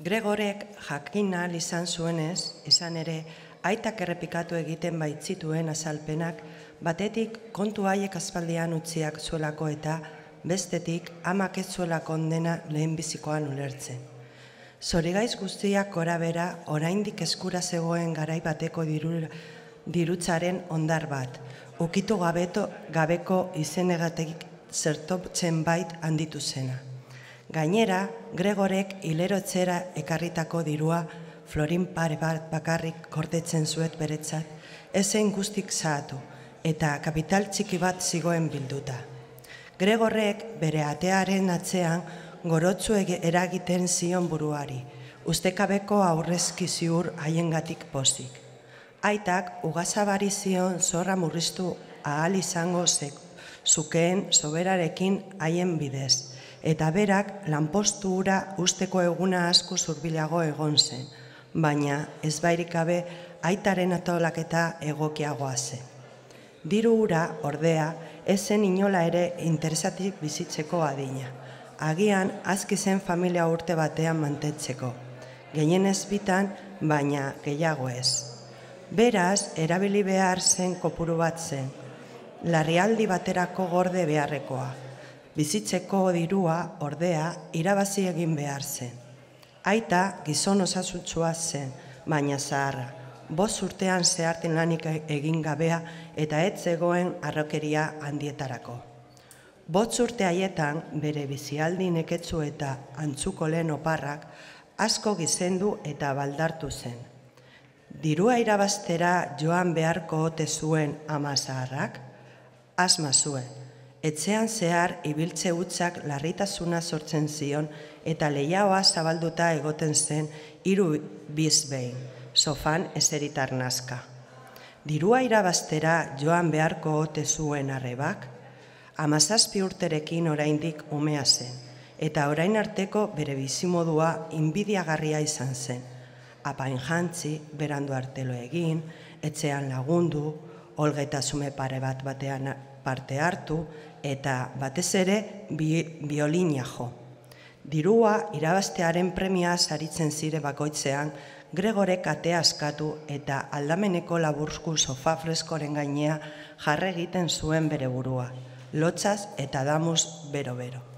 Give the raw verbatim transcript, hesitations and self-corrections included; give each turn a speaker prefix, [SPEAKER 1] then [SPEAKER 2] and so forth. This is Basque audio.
[SPEAKER 1] Gregorek jakin ahal izan zuenez, izan ere, aitak errepikatu egiten baitzituen azalpenak, batetik kontu haiek aspaldian utziak zuelako eta bestetik amak ez zuelako ondena lehenbizikoan ulertzen. Zorigaiz guztiak gora bera, oraindik eskura zegoen garai bateko diru, dirutzaren ondar bat, ukitu gabeto, gabeko izenegatik zertoptzen bait handitu zena. Gainera, Gregorek hilerotzera ekarritako dirua florin pare bat bakarrik gordetzen zuet beretzat, ezen guztik zahatu, eta kapital txiki bat zigoen bilduta. Gregorrek bere atearen atzean gorotzu eragiten zion buruari, ustekabeko aurrezki ziur haiengatik pozik. Aitak ugazabari zion zorra murriztu ahal izango zukeen soberarekin haien bidez, eta berak lanpostu hura usteko eguna asko zurbilago egon zen, baina ez bairik gabe aitaren atolaketa egokiagoa zen. Diru hura, ordea, ez zen inola ere interesatik bizitzeko adina. Agian, azki zen familia urte batean mantentzeko. Gehienez bitan, baina gehiago ez. Beraz, erabili behar zen kopuru bat zen. Larrialdi baterako gorde beharrekoa. Bizitzeko dirua, ordea, irabazi egin behar zen. Aita gizon osasutsua zen, baina zaharra. Bost urtean zehartin lanik egin gabea eta ez zegoen harrokeria handietarako. Bost urte haietan bere bizialdi neketzu eta antzuko lehen oparrak asko gizendu eta baldartu zen. Dirua irabaztera joan beharko ote zuen ama zaharrak? Asma zuen. Etxean zehar ibiltze hutsak larritasuna sortzen zion eta leihoa zabalduta egoten zen hiru biz behin, sofan eseritar nazka. Dirua irabaztera joan beharko ote zuen arrebak? Hamazazpi urterekin oraindik umea zen, eta orain arteko bere bizimodua inbidiagarria izan zen. Apain jantzi, berandu artelo egin, etxean lagundu, olgetasume pare bat batean parte hartu, eta batez ere bi, biolina jo. Dirua irabaztearen premia saritzen zire bakoitzean, Gregorek atea askatu eta aldameneko laburzku sofa freskoren gainea jarre egiten zuen bere burua, lotzaz eta damuz bero-bero.